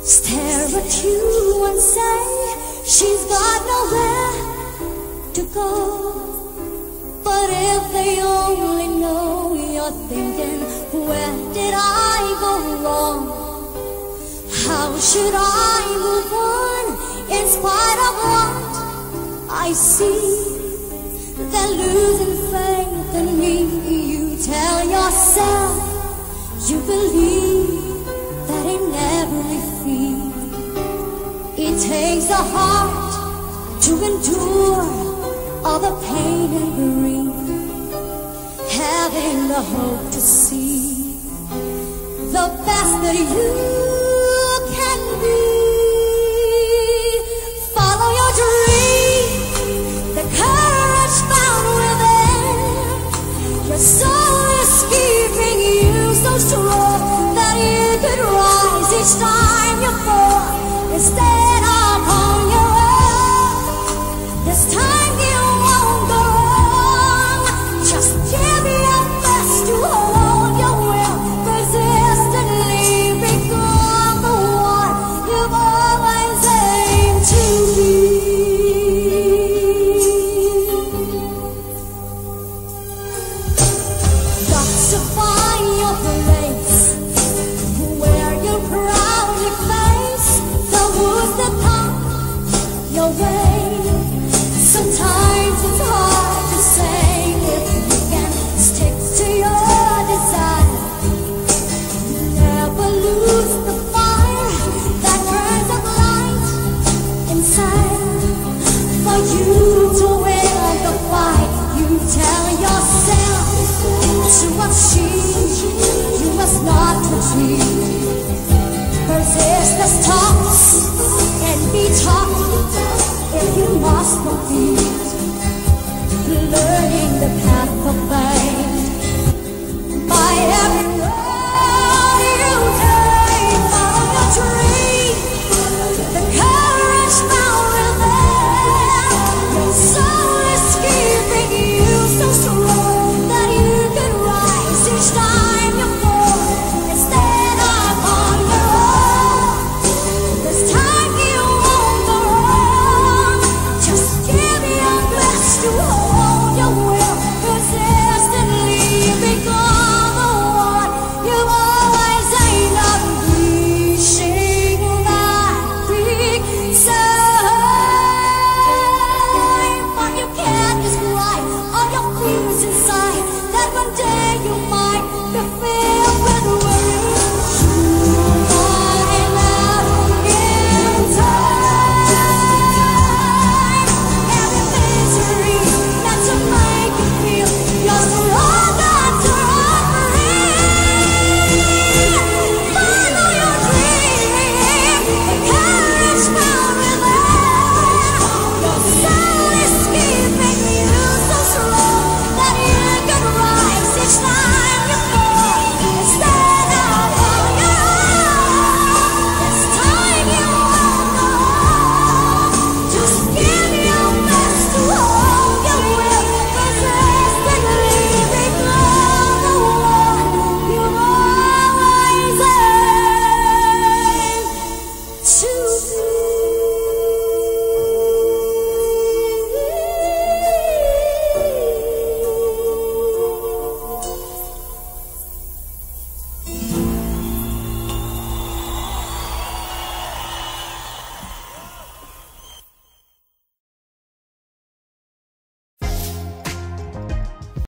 stare at you and say she's got nowhere to go. But if they only know you're thinking, where did I go wrong? How should I move on in spite of what I see? They're losing faith in me. You tell yourself you believe that in every feat it takes a heart to endure all the pain and grief, having the hope to see the best that you can be. Follow your dream, the courage found within. Your soul is keeping you so strong that you could rise each time you fall. Instead